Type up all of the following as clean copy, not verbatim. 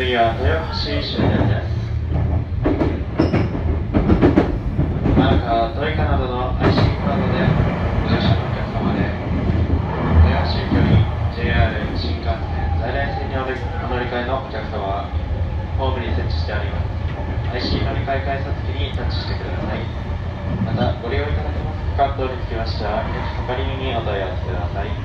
次は豊橋終点です。マルカ、トイカなどの IC カードでご乗車のお客様で、豊橋行き JR 新幹線在来線にお乗り換えのお客様はホームに設置してあります IC 乗り換え改札機にタッチしてください。またご利用いただけます区間等につきましては係員にお問い合わせください。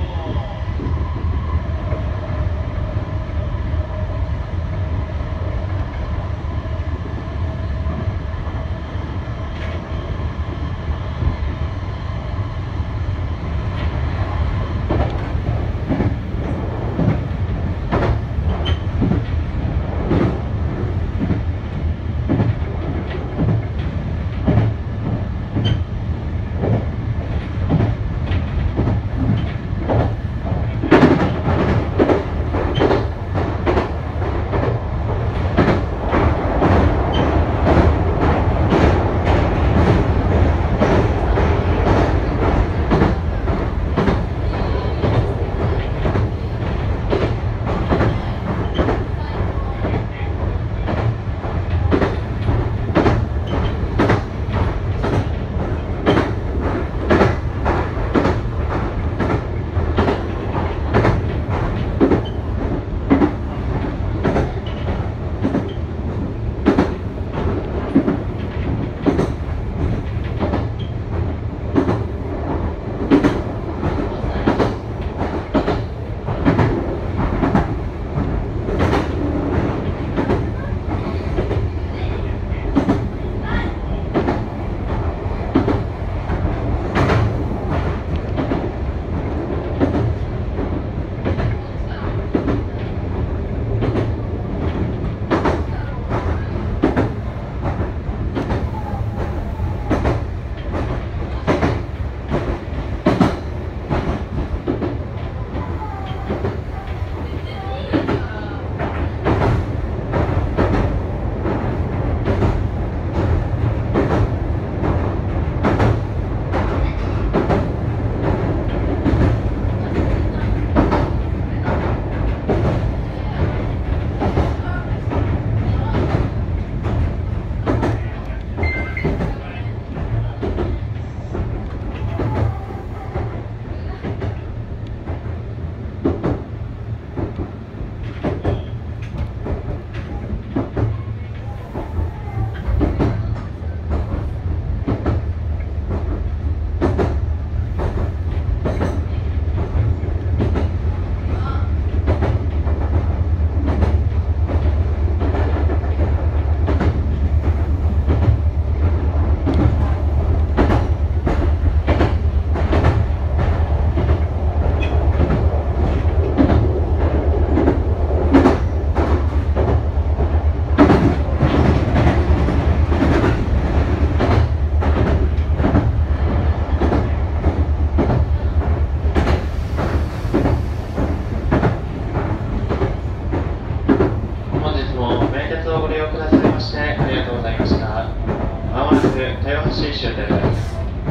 豊橋終点です。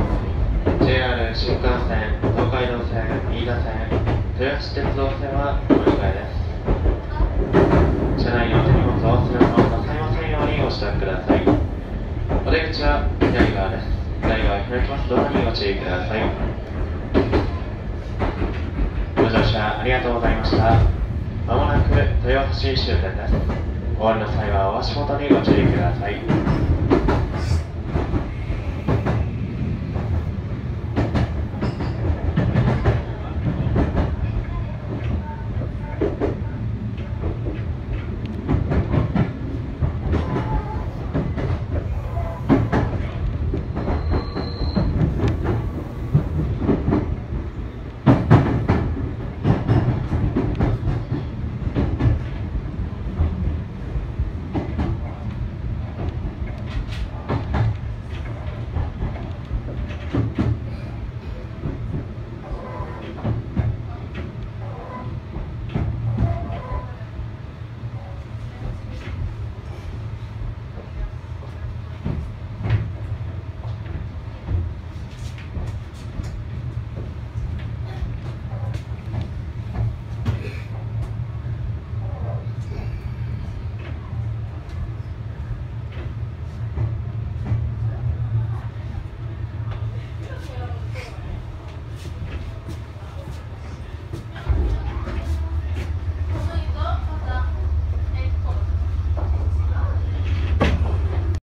JR 新幹線、東海道線、飯田線、豊橋鉄道線はお乗り換えです。車内にお手荷物を忘れ物をなさいませんようにご支度ください。お出口は左側です。左側開きますドアにご注意ください。ご乗車ありがとうございました。まもなく豊橋終点です。お降りの際はお足元にご注意ください。